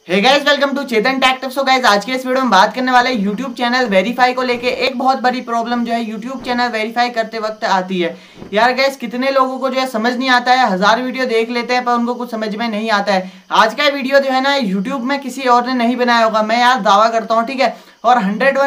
Hey guys, welcome to Chetan tech tips. So guys, आज के इस वीडियो में बात करने वाले यूट्यूब चैनल वेरीफाई को लेके। एक बहुत बड़ी प्रॉब्लम जो है यूट्यूब चैनल वेरीफाई करते वक्त आती है। यार गाइस, कितने लोगों को जो है समझ नहीं आता है, 1000 वीडियो देख लेते हैं पर उनको कुछ समझ में नहीं आता है। आज का वीडियो जो है ना, यूट्यूब में किसी और ने नहीं बनाया होगा, मैं यार दावा करता हूँ, ठीक है। और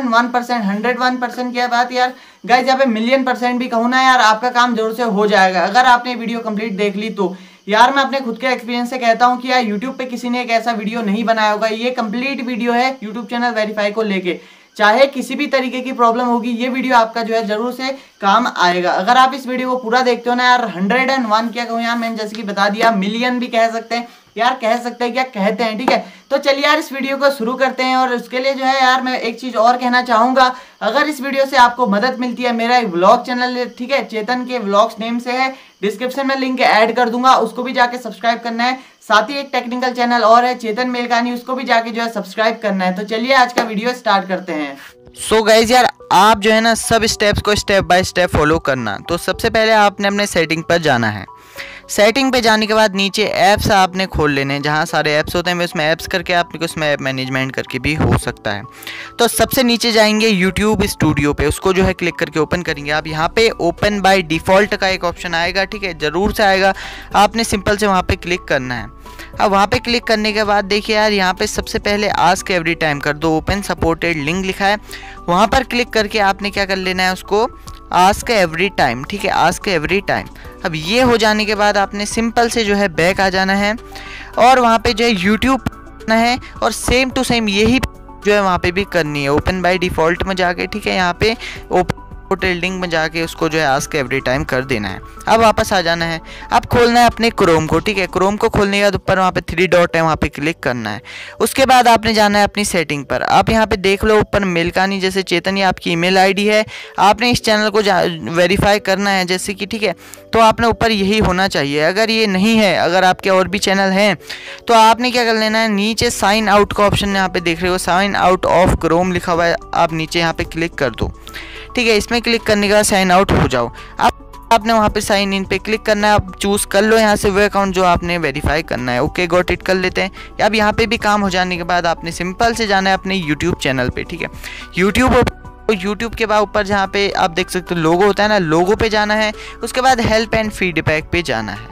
101% क्या बात यार गाइस, यहाँ पे मिलियन% भी कहूँ ना यार, आपका काम जरूर से हो जाएगा अगर आपने वीडियो कंप्लीट देख ली तो। यार मैं अपने खुद के एक्सपीरियंस से कहता हूँ कि यार यूट्यूब पे किसी ने एक ऐसा वीडियो नहीं बनाया होगा। ये कंप्लीट वीडियो है यूट्यूब चैनल वेरीफाई को लेके। चाहे किसी भी तरीके की प्रॉब्लम होगी, ये वीडियो आपका जो है जरूर से काम आएगा अगर आप इस वीडियो को पूरा देखते हो ना यार। 101 क्या कहूँ यार, मैंने जैसे कि बता दिया, मिलियन भी कह सकते हैं यार, कह सकते हैं क्या कहते हैं, ठीक है। तो चलिए यार इस वीडियो को शुरू करते हैं। और उसके लिए जो है यार मैं एक चीज और कहना चाहूंगा, अगर इस वीडियो से आपको मदद मिलती है, मेरा एक व्लॉग चैनल है, ठीक है, चेतन के व्लॉग्स नेम से है, डिस्क्रिप्शन में लिंक ऐड कर दूंगा, उसको भी जाके सब्सक्राइब करना है। साथ ही एक टेक्निकल चैनल और है, चेतन मेलकानी, उसको भी जाके जो है सब्सक्राइब करना है। तो चलिए आज का वीडियो स्टार्ट करते हैं। सो गाइज यार, आप जो है ना सब स्टेप्स को स्टेप बाय स्टेप फॉलो करना। तो सबसे पहले आपने अपने सेटिंग पर जाना है। सेटिंग पे जाने के बाद नीचे ऐप्स आपने खोल लेने हैं, जहाँ सारे ऐप्स होते हैं उसमें ऐप्स करके आपने उसमें ऐप मैनेजमेंट करके भी हो सकता है। तो सबसे नीचे जाएंगे यूट्यूब स्टूडियो पे, उसको जो है क्लिक करके ओपन करेंगे आप। यहाँ पे ओपन बाय डिफ़ॉल्ट का एक ऑप्शन आएगा, ठीक है, ज़रूर से आएगा, आपने सिंपल से वहाँ पे क्लिक करना है। अब वहाँ पे क्लिक करने के बाद देखिए यार, यहाँ पे सबसे पहले आस्क एवरी टाइम कर दो, ओपन सपोर्टेड लिंक लिखा है, वहाँ पर क्लिक करके आपने क्या कर लेना है, उसको आस्क एवरी टाइम, ठीक है, आस्क एवरी टाइम। अब ये हो जाने के बाद आपने सिंपल से जो है बैक आ जाना है और वहाँ पे जो है यूट्यूब करना है और सेम टू सेम यही जो है वहाँ पे भी करनी है, ओपन बाय डिफ़ॉल्ट में जाके, ठीक है, यहाँ पे ओपन लिंक में जाके उसको जो है आस्क एवरी टाइम कर देना है। अब वापस आ जाना है, अब खोलना है अपने क्रोम को, ठीक है, क्रोम को खोलने के बाद ऊपर वहाँ पे 3 डॉट है, वहाँ पे क्लिक करना है। उसके बाद आपने जाना है अपनी सेटिंग पर। आप यहाँ पे देख लो ऊपर मेलकानी जैसे चेतन, ये आपकी ईमेल आईडी है, आपने इस चैनल को वेरीफाई करना है जैसे कि, ठीक है, तो आपने ऊपर यही होना चाहिए। अगर ये नहीं है, अगर आपके और भी चैनल हैं तो आपने क्या कर लेना है, नीचे साइन आउट का ऑप्शन यहाँ पे देख रहे हो, साइन आउट ऑफ क्रोम लिखा हुआ है, आप नीचे यहाँ पे क्लिक कर दो, ठीक है। इसमें क्लिक करने के बाद साइन आउट हो जाओ। अब आपने वहाँ पे साइन इन पे क्लिक करना है। अब चूज़ कर लो यहाँ से वो अकाउंट जो आपने वेरीफाई करना है। ओके, गॉट इट कर लेते हैं। अब यहाँ पे भी काम हो जाने के बाद आपने सिंपल से जाना है अपने यूट्यूब चैनल पे, ठीक है। यूट्यूब के बाद ऊपर जहाँ पे आप देख सकते हो लोगो होता है ना, लोगो पे जाना है। उसके बाद हेल्प एंड फीडबैक पे जाना है।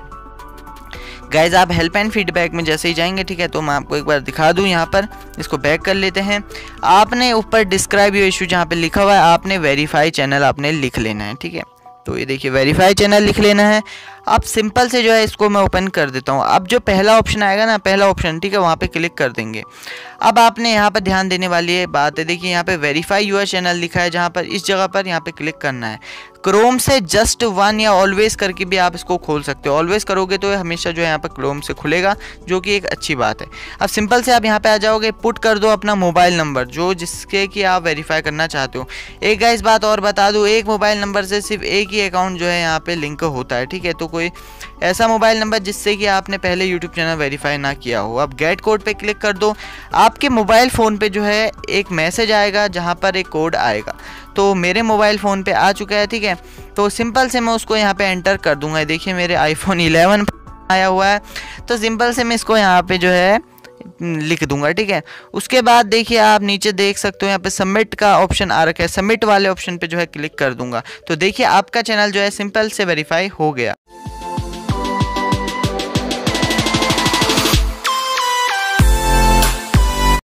गाइज आप हेल्प एंड फीडबैक में जैसे ही जाएंगे, ठीक है, तो मैं आपको एक बार दिखा दूं, यहाँ पर इसको बैक कर लेते हैं। आपने ऊपर डिस्क्राइब योर इशू जहाँ पे लिखा हुआ है, आपने वेरीफाई चैनल आपने लिख लेना है, ठीक है। तो ये देखिए वेरीफाई चैनल लिख लेना है। अब सिंपल से जो है इसको मैं ओपन कर देता हूँ। अब जो पहला ऑप्शन आएगा ना, पहला ऑप्शन, ठीक है, वहाँ पे क्लिक कर देंगे। अब आपने यहाँ पर ध्यान देने वाली है बात है, देखिए यहाँ पे वेरीफाई यूर चैनल लिखा है, जहाँ पर इस जगह पर यहाँ पे क्लिक करना है। क्रोम से जस्ट 1 या ऑलवेज करके भी आप इसको खोल सकते हो। ऑलवेज करोगे तो हमेशा जो है यहाँ पर क्रोम से खुलेगा, जो कि एक अच्छी बात है। अब सिंपल से आप यहाँ पे आ जाओगे, पुट कर दो अपना मोबाइल नंबर जो जिसके कि आप वेरीफाई करना चाहते हो। एक गाइस बात और बता दूँ, एक मोबाइल नंबर से सिर्फ एक ही अकाउंट जो है यहाँ पे लिंक होता है, ठीक है। तो कोई ऐसा मोबाइल नंबर जिससे कि आपने पहले यूट्यूब चैनल वेरीफाई ना किया हो। अब गेट कोड पे क्लिक कर दो। आपके मोबाइल फ़ोन पे जो है एक मैसेज आएगा जहाँ पर एक कोड आएगा, तो मेरे मोबाइल फ़ोन पे आ चुका है, ठीक है। तो सिंपल से मैं उसको यहाँ पे एंटर कर दूंगा। देखिए मेरे आईफोन 11 आया हुआ है, तो सिंपल से मैं इसको यहाँ पे जो है लिख दूंगा, ठीक है। उसके बाद देखिए आप नीचे देख सकते हो यहाँ पे सबमिट का ऑप्शन आ रखा है, सबमिट वाले ऑप्शन पे जो है क्लिक कर दूंगा। तो देखिए आपका चैनल जो है सिंपल से वेरीफाई हो गया।